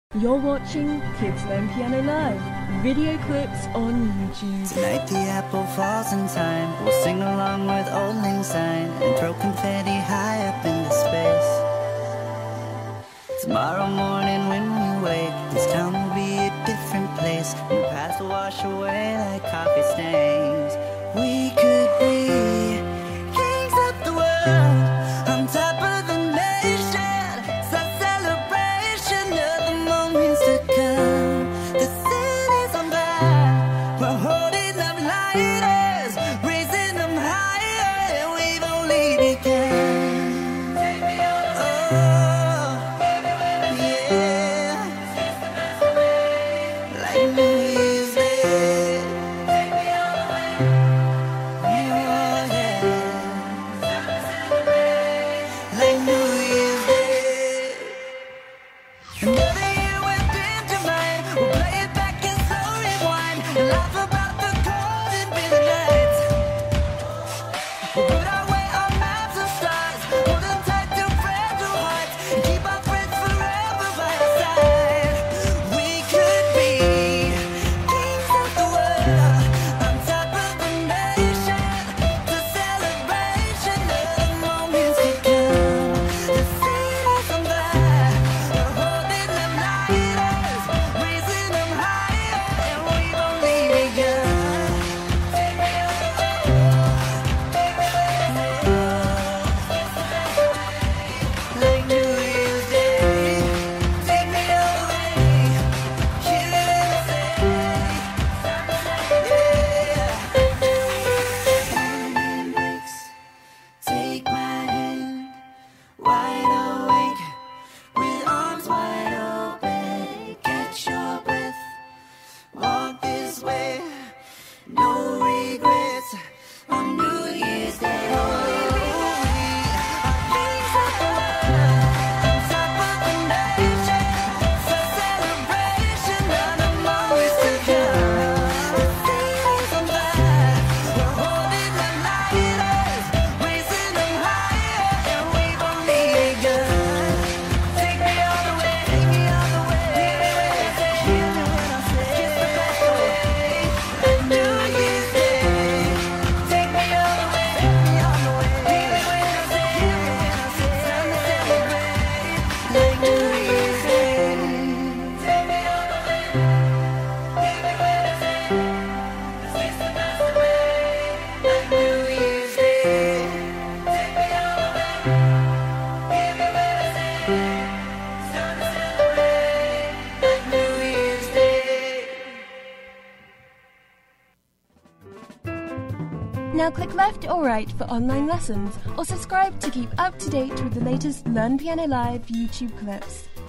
You're watching Kids Learn Piano Live, video clips on YouTube. Tonight the apple falls in time. We'll sing along with Old Lang Syne and throw confetti high up into space. Tomorrow morning when we wake, this town will be a different place, and paths will wash away like coffee stains. We could be kings of the world, on top of the nation. It's a celebration of the moments to come. The city's on fire, we're holding up lighters, raising them higher, and we've only begun. Now click left or right for online lessons, or subscribe to keep up to date with the latest Learn Piano Live YouTube clips.